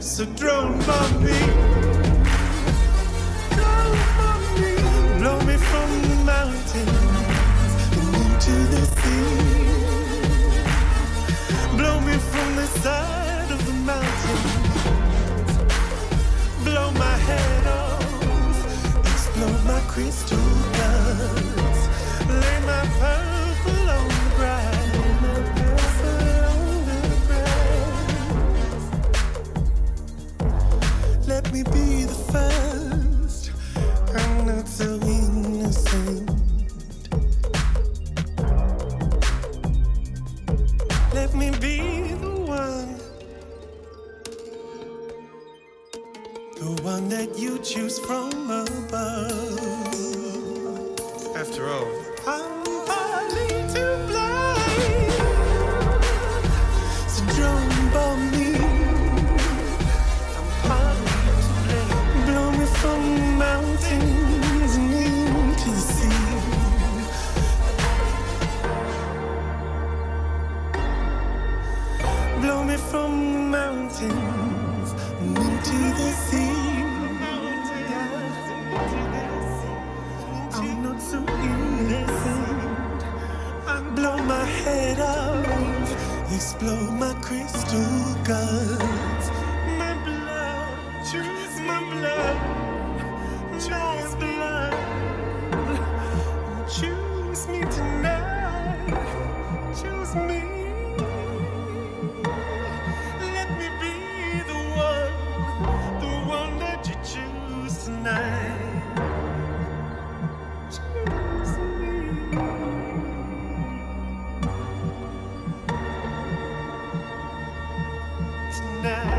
So drone bomb me, blow me from the mountains and into the sea. Blow me from the side of the mountain, blow my head off, explode my crystal guns, lay my purple on the ground, my purple on the ground. Let me be the first, I'm not so innocent. Let me be the one that you choose from above. After all, I'm partly to blame. So drone bomb me, I'm partly to blame. Blow me from the mountains and into the sea. Blow me from the mountains and into the sea. I'm not so innocent. I blow my head off, explode my crystal guns. My blood, choose my blood, choose blood. Choose me tonight, choose me. Let me be the one that you choose tonight. Choose me tonight.